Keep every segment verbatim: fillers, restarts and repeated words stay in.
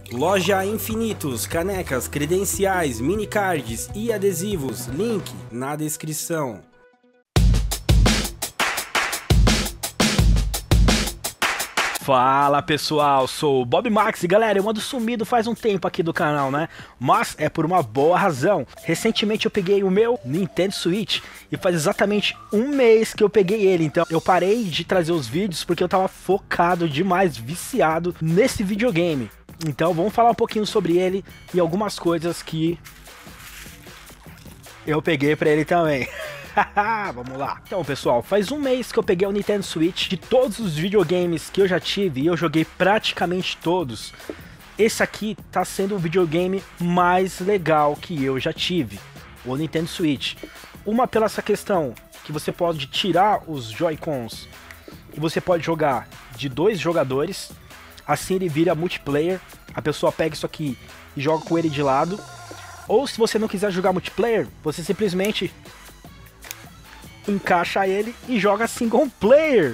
Loja Infinitos, canecas, credenciais, minicards e adesivos, link na descrição. Fala pessoal, sou o Bob Max e galera, eu ando sumido faz um tempo aqui do canal, né? Mas é por uma boa razão. Recentemente eu peguei o meu Nintendo Switch e faz exatamente um mês que eu peguei ele. Então eu parei de trazer os vídeos porque eu tava focado demais, viciado nesse videogame. Então vamos falar um pouquinho sobre ele e algumas coisas que eu peguei pra ele também. Vamos lá. Então pessoal, faz um mês que eu peguei o Nintendo Switch. De todos os videogames que eu já tive, e eu joguei praticamente todos, esse aqui tá sendo o videogame mais legal que eu já tive, o Nintendo Switch. Uma pela essa questão que você pode tirar os Joy-Cons e você pode jogar de dois jogadores. Assim ele vira multiplayer, a pessoa pega isso aqui e joga com ele de lado. Ou se você não quiser jogar multiplayer, você simplesmente encaixa ele e joga single player.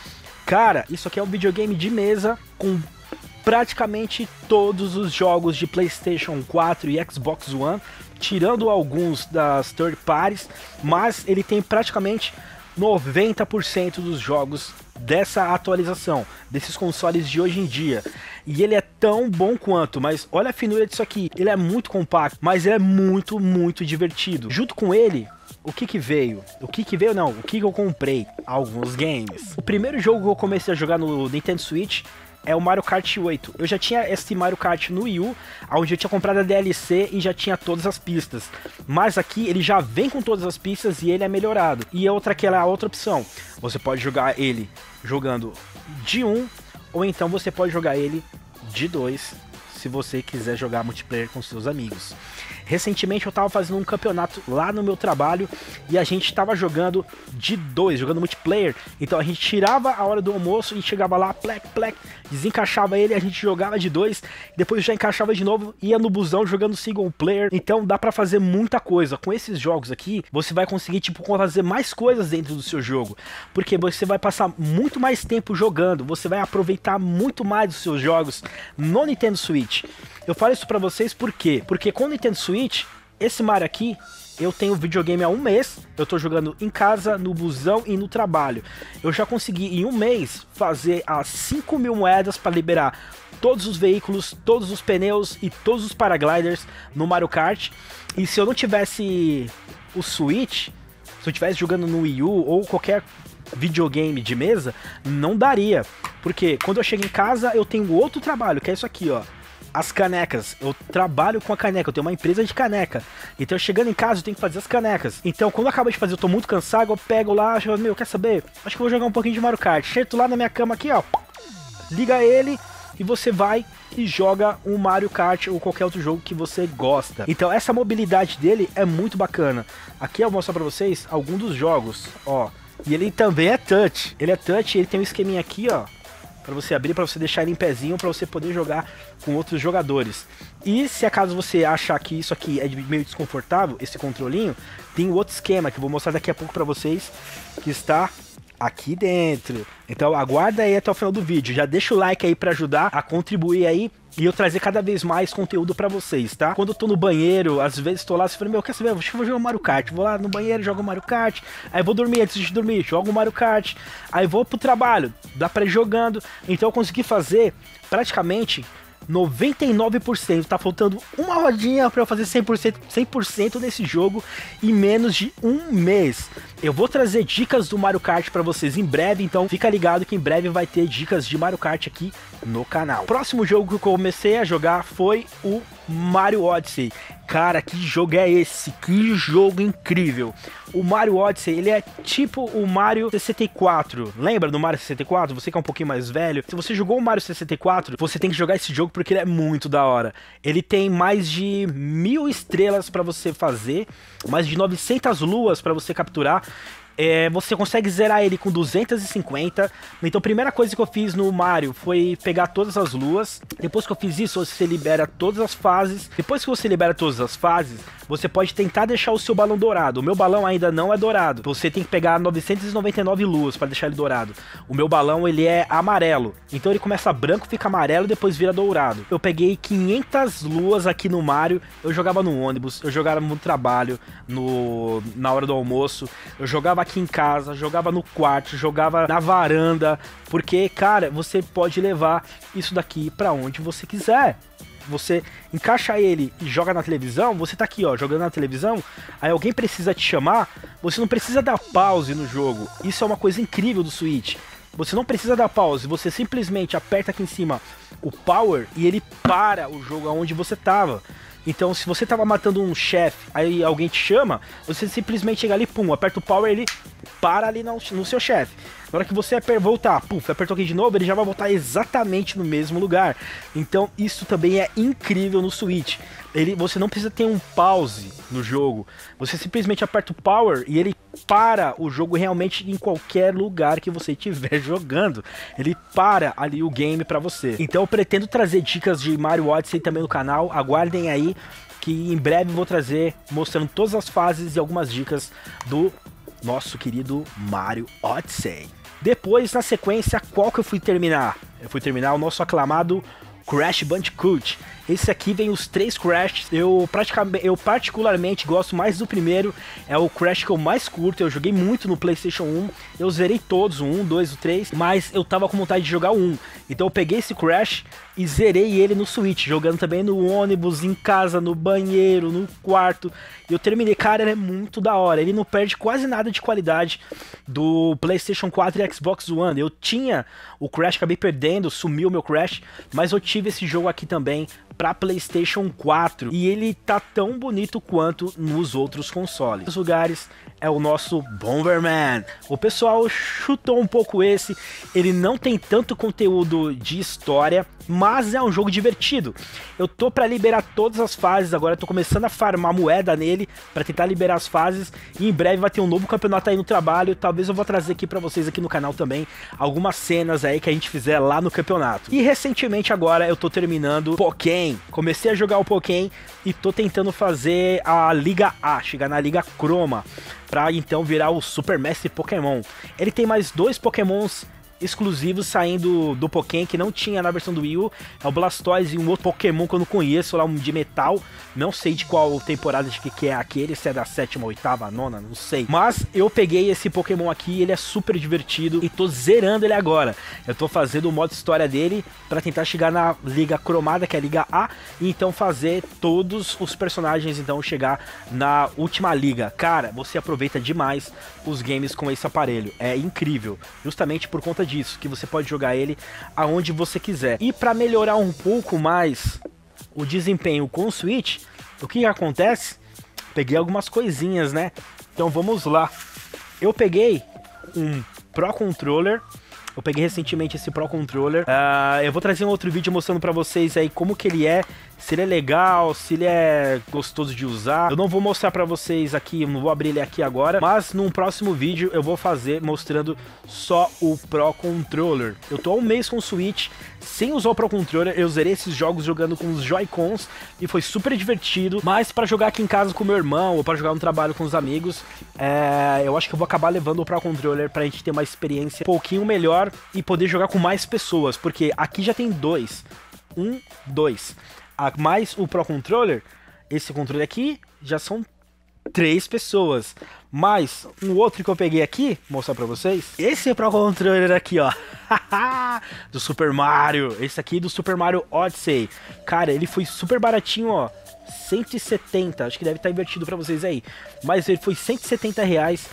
Cara, isso aqui é um videogame de mesa com praticamente todos os jogos de PlayStation quatro e Xbox One, tirando alguns das third parties, mas ele tem praticamente noventa por cento dos jogos dessa atualização, desses consoles de hoje em dia. E ele é tão bom quanto, mas olha a finura disso aqui. Ele é muito compacto, mas ele é muito, muito divertido. Junto com ele, o que que veio? O que que veio não, o que que eu comprei? Alguns games. O primeiro jogo que eu comecei a jogar no Nintendo Switch é o Mario Kart oito. Eu já tinha esse Mario Kart no Wii U, onde eu tinha comprado a D L C e já tinha todas as pistas. Mas aqui ele já vem com todas as pistas e ele é melhorado. E outra aquela outra opção, você pode jogar ele jogando de um, ou então você pode jogar ele de dois, se você quiser jogar multiplayer com seus amigos. Recentemente eu tava fazendo um campeonato lá no meu trabalho e a gente tava jogando de dois, jogando multiplayer. Então a gente tirava a hora do almoço e chegava lá, plec, plec, desencaixava ele, a gente jogava de dois, depois já encaixava de novo, ia no busão jogando single player. Então dá pra fazer muita coisa. Com esses jogos aqui, você vai conseguir tipo fazer mais coisas dentro do seu jogo, porque você vai passar muito mais tempo jogando, você vai aproveitar muito mais os seus jogos no Nintendo Switch. Eu falo isso pra vocês por quê? Porque com o Nintendo Switch, esse Mario aqui, eu tenho videogame há um mês, eu tô jogando em casa, no busão e no trabalho. Eu já consegui em um mês fazer as cinco mil moedas para liberar todos os veículos, todos os pneus e todos os paragliders no Mario Kart. E se eu não tivesse o Switch, se eu estivesse jogando no Wii U ou qualquer videogame de mesa, não daria. Porque quando eu chego em casa, eu tenho outro trabalho, que é isso aqui, ó. As canecas, eu trabalho com a caneca, eu tenho uma empresa de caneca. Então chegando em casa eu tenho que fazer as canecas. Então quando eu acabo de fazer, eu tô muito cansado, eu pego lá, eu, meu, quer saber? Acho que eu vou jogar um pouquinho de Mario Kart. Chego lá na minha cama aqui, ó, liga ele e você vai e joga um Mario Kart ou qualquer outro jogo que você gosta. Então essa mobilidade dele é muito bacana. Aqui eu vou mostrar pra vocês alguns dos jogos, ó. E ele também é touch, ele é touch, ele tem um esqueminha aqui, ó, para você abrir, para você deixar ele em pezinho, para você poder jogar com outros jogadores. E se acaso você achar que isso aqui é meio desconfortável, esse controlinho, tem um outro esquema que eu vou mostrar daqui a pouco para vocês, que está aqui dentro. Então aguarda aí até o final do vídeo, já deixa o like aí para ajudar a contribuir aí e eu trazer cada vez mais conteúdo pra vocês, tá? Quando eu tô no banheiro, às vezes tô lá, você fala, meu, quer saber? Acho que vou jogar Mario Kart. Vou lá no banheiro, jogo Mario Kart. Aí vou dormir, antes de dormir, jogo Mario Kart. Aí vou pro trabalho, dá pra ir jogando. Então eu consegui fazer praticamente noventa e nove por cento, tá faltando uma rodinha pra eu fazer cem por cento, cem por cento desse jogo em menos de um mês. Eu vou trazer dicas do Mario Kart pra vocês em breve, então fica ligado que em breve vai ter dicas de Mario Kart aqui no canal. O próximo jogo que eu comecei a jogar foi o Mario Odyssey. Cara, que jogo é esse? Que jogo incrível! O Mario Odyssey, ele é tipo o Mario sessenta e quatro. Lembra do Mario sessenta e quatro? Você que é um pouquinho mais velho. Se você jogou o Mario sessenta e quatro, você tem que jogar esse jogo porque ele é muito da hora. Ele tem mais de mil estrelas pra você fazer, mais de novecentas luas pra você capturar. É, você consegue zerar ele com duzentos e cinquenta. Então a primeira coisa que eu fiz no Mario foi pegar todas as luas. Depois que eu fiz isso, você libera todas as fases. Depois que você libera todas as fases, você pode tentar deixar o seu balão dourado. O meu balão ainda não é dourado. Você tem que pegar novecentos e noventa e nove luas para deixar ele dourado. O meu balão, ele é amarelo. Então ele começa branco, fica amarelo e depois vira dourado. Eu peguei quinhentas luas aqui no Mario. Eu jogava no ônibus, eu jogava no trabalho, no, na hora do almoço. Eu jogava aqui em casa, jogava no quarto, jogava na varanda, porque, cara, você pode levar isso daqui pra onde você quiser. Você encaixa ele e joga na televisão, você tá aqui, ó, jogando na televisão, aí alguém precisa te chamar, você não precisa dar pause no jogo. Isso é uma coisa incrível do Switch. Você não precisa dar pause, você simplesmente aperta aqui em cima o power e ele para o jogo aonde você tava. Então, se você tava matando um chefe, aí alguém te chama, você simplesmente chega ali, pum, aperta o power e ele para ali no, no seu chefe. Na hora que você voltar, puf, apertou aqui de novo, ele já vai voltar exatamente no mesmo lugar. Então, isso também é incrível no Switch. Ele, você não precisa ter um pause no jogo. Você simplesmente aperta o power e ele para o jogo realmente em qualquer lugar que você estiver jogando. Ele para ali o game pra você. Então eu pretendo trazer dicas de Mario Odyssey também no canal. Aguardem aí que em breve vou trazer mostrando todas as fases e algumas dicas do nosso querido Mario Odyssey. Depois, na sequência, qual que eu fui terminar? Eu fui terminar o nosso aclamado Crash Bandicoot. Esse aqui vem os três Crashs. Eu praticamente, eu particularmente gosto mais do primeiro. É o Crash que eu mais curto. Eu joguei muito no PlayStation um. Eu zerei todos, o um, dois, o três. Mas eu tava com vontade de jogar o um. Então eu peguei esse Crash e zerei ele no Switch. Jogando também no ônibus, em casa, no banheiro, no quarto. E eu terminei. Cara, ele é muito da hora. Ele não perde quase nada de qualidade do PlayStation quatro e Xbox One. Eu tinha o Crash, acabei perdendo, sumiu o meu Crash. Mas eu tive esse jogo aqui também para PlayStation quatro e ele tá tão bonito quanto nos outros consoles. Os lugares é o nosso Bomberman. O pessoal chutou um pouco esse, ele não tem tanto conteúdo de história, mas é um jogo divertido. Eu tô para liberar todas as fases agora, tô começando a farmar moeda nele para tentar liberar as fases e em breve vai ter um novo campeonato aí no trabalho. Talvez eu vou trazer aqui para vocês aqui no canal também algumas cenas aí que a gente fizer lá no campeonato. E recentemente agora eu tô terminando Pokémon. Comecei a jogar o Pokémon e tô tentando fazer a Liga A, chegar na Liga Chroma, pra então virar o Super Mestre Pokémon. Ele tem mais dois Pokémons exclusivos saindo do Pokémon que não tinha na versão do Wii U. É o Blastoise e um outro Pokémon que eu não conheço, lá um de metal. Não sei de qual temporada de que, que é aquele, se é da sétima, oitava, nona, não sei. Mas eu peguei esse Pokémon aqui, ele é super divertido e tô zerando ele agora. Eu tô fazendo o modo história dele pra tentar chegar na Liga Cromada, que é a Liga A, e então fazer todos os personagens então chegar na última liga. Cara, você aproveita demais os games com esse aparelho. É incrível, justamente por conta disso, que você pode jogar ele aonde você quiser. E para melhorar um pouco mais o desempenho com o Switch, o que acontece? Peguei algumas coisinhas, né? Então vamos lá. Eu peguei um Pro Controller. Eu peguei recentemente esse Pro Controller. Uh, eu vou trazer um outro vídeo mostrando pra vocês aí como que ele é, se ele é legal, se ele é gostoso de usar. Eu não vou mostrar pra vocês aqui, não vou abrir ele aqui agora, mas num próximo vídeo eu vou fazer mostrando só o Pro Controller. Eu tô há um mês com o Switch, sem usar o Pro Controller, eu zerei esses jogos jogando com os Joy-Cons e foi super divertido, mas pra jogar aqui em casa com meu irmão ou pra jogar no trabalho com os amigos, é, eu acho que eu vou acabar levando o Pro Controller pra gente ter uma experiência um pouquinho melhor e poder jogar com mais pessoas, porque aqui já tem dois, um, dois, a mais o Pro Controller, esse controle aqui já são três pessoas, mais um outro que eu peguei aqui, vou mostrar pra vocês, esse Pro Controller aqui, ó, do Super Mario, esse aqui do Super Mario Odyssey, cara, ele foi super baratinho, ó, cento e setenta, acho que deve estar invertido pra vocês aí, mas ele foi cento e setenta reais,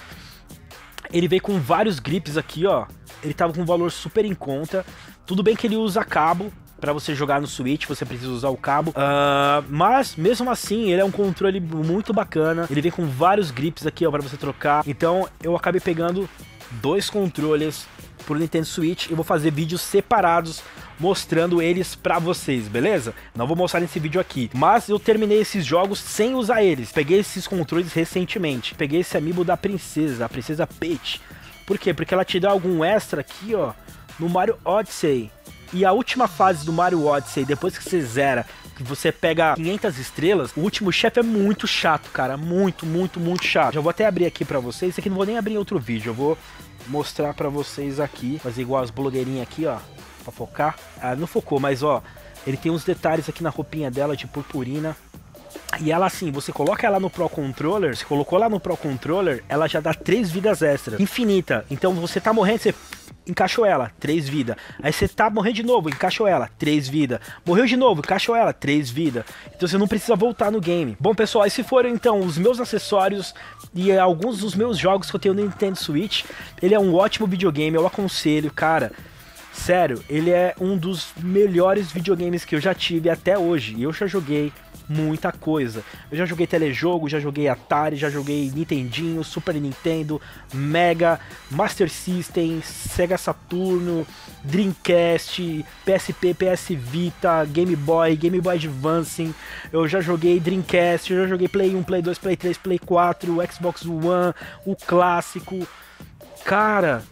ele veio com vários grips aqui, ó, ele tava com um valor super em conta, tudo bem que ele usa cabo, pra você jogar no Switch, você precisa usar o cabo, uh, mas mesmo assim, ele é um controle muito bacana, ele vem com vários grips aqui, ó, pra você trocar, então eu acabei pegando dois controles pro Nintendo Switch. Eu vou fazer vídeos separados mostrando eles pra vocês, beleza? Não vou mostrar nesse vídeo aqui, mas eu terminei esses jogos sem usar eles. Peguei esses controles recentemente. Peguei esse amiibo da princesa, a princesa Peach. Por quê? Porque ela te dá algum extra aqui, ó, no Mario Odyssey. E a última fase do Mario Odyssey, depois que você zera, que você pega quinhentas estrelas, o último chefe é muito chato, cara. Muito, muito, muito chato. Já vou até abrir aqui pra vocês. Isso aqui não vou nem abrir em outro vídeo. Eu vou mostrar pra vocês aqui. Fazer igual as blogueirinhas aqui, ó. Pra focar. Ah, não focou, mas ó, ele tem uns detalhes aqui na roupinha dela de purpurina. E ela assim, você coloca ela no Pro Controller, você colocou lá no Pro Controller, ela já dá três vidas extras, infinita. Então você tá morrendo, você encaixou ela, três vidas. Aí você tá morrendo de novo, encaixou ela, três vidas. Morreu de novo, encaixou ela, três vidas. Então você não precisa voltar no game. Bom, pessoal, esses foram então os meus acessórios e alguns dos meus jogos que eu tenho no Nintendo Switch. Ele é um ótimo videogame, eu aconselho, cara. Sério, ele é um dos melhores videogames que eu já tive até hoje. E eu já joguei muita coisa. Eu já joguei telejogo, já joguei Atari, já joguei Nintendinho, Super Nintendo, Mega, Master System, Sega Saturno, Dreamcast, P S P, P S Vita, Game Boy, Game Boy Advance. Eu já joguei Dreamcast, eu já joguei Play um, Play dois, Play três, Play quatro, Xbox One, o clássico. Cara,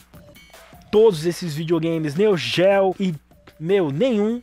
todos esses videogames, Neo Geo e, meu, nenhum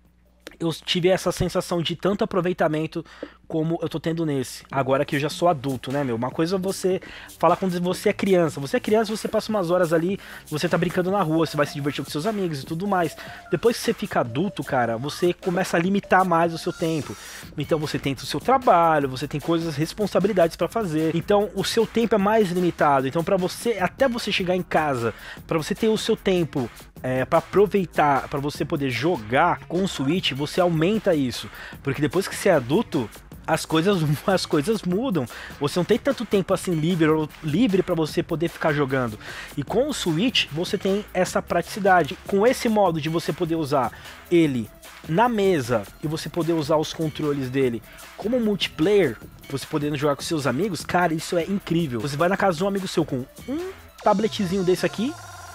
eu tive essa sensação de tanto aproveitamento como eu tô tendo nesse. Agora que eu já sou adulto, né, meu? Uma coisa é você falar quando você é criança. Você é criança, você passa umas horas ali, você tá brincando na rua, você vai se divertir com seus amigos e tudo mais. Depois que você fica adulto, cara, você começa a limitar mais o seu tempo. Então você tem o seu trabalho, você tem coisas, responsabilidades pra fazer. Então o seu tempo é mais limitado. Então pra você, até você chegar em casa, pra você ter o seu tempo É, para aproveitar, para você poder jogar com o Switch, você aumenta isso, porque depois que você é adulto, as coisas, as coisas mudam. Você não tem tanto tempo assim livre, livre para você poder ficar jogando. E com o Switch você tem essa praticidade. Com esse modo de você poder usar ele na mesa e você poder usar os controles dele como multiplayer, você podendo jogar com seus amigos, cara, isso é incrível. Você vai na casa de um amigo seu com um tabletzinho desse aqui,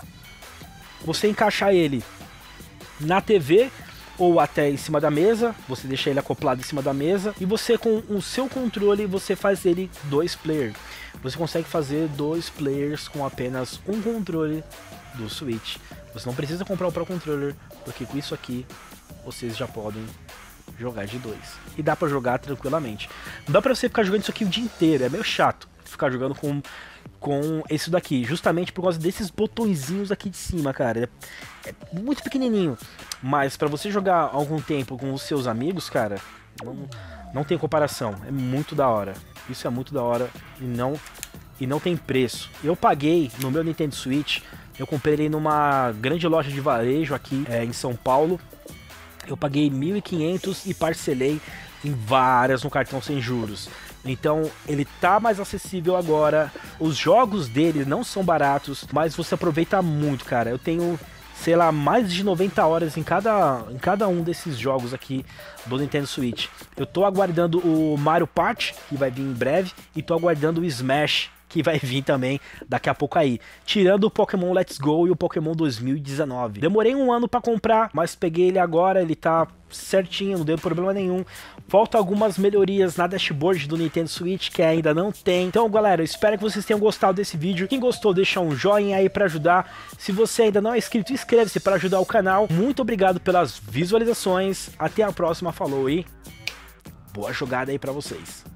você encaixar ele na T V ou até em cima da mesa, você deixa ele acoplado em cima da mesa e você com o seu controle você faz ele dois player. Você consegue fazer dois players com apenas um controle do Switch. Você não precisa comprar o Pro Controller, porque com isso aqui vocês já podem jogar de dois. E dá pra jogar tranquilamente. Não dá pra você ficar jogando isso aqui o dia inteiro, é meio chato ficar jogando com com esse daqui, justamente por causa desses botõezinhos aqui de cima, cara. É, é muito pequenininho, mas pra você jogar algum tempo com os seus amigos, cara, não, não tem comparação. É muito da hora. Isso é muito da hora e não, e não tem preço. Eu paguei no meu Nintendo Switch, eu comprei ele numa grande loja de varejo aqui é, em São Paulo. Eu paguei mil e quinhentos e parcelei em várias no cartão sem juros. Então ele tá mais acessível agora. Os jogos dele não são baratos, mas você aproveita muito, cara. Eu tenho, sei lá, mais de noventa horas em cada, em cada um desses jogos aqui do Nintendo Switch. Eu tô aguardando o Mario Party, que vai vir em breve, e tô aguardando o Smash, que vai vir também daqui a pouco aí. Tirando o Pokémon Let's Go e o Pokémon dois mil e dezenove. Demorei um ano pra comprar, mas peguei ele agora, ele tá certinho, não deu problema nenhum. Falta algumas melhorias na dashboard do Nintendo Switch que ainda não tem. Então, galera, eu espero que vocês tenham gostado desse vídeo. Quem gostou, deixa um joinha aí pra ajudar. Se você ainda não é inscrito, inscreve-se para ajudar o canal. Muito obrigado pelas visualizações. Até a próxima, falou e boa jogada aí pra vocês.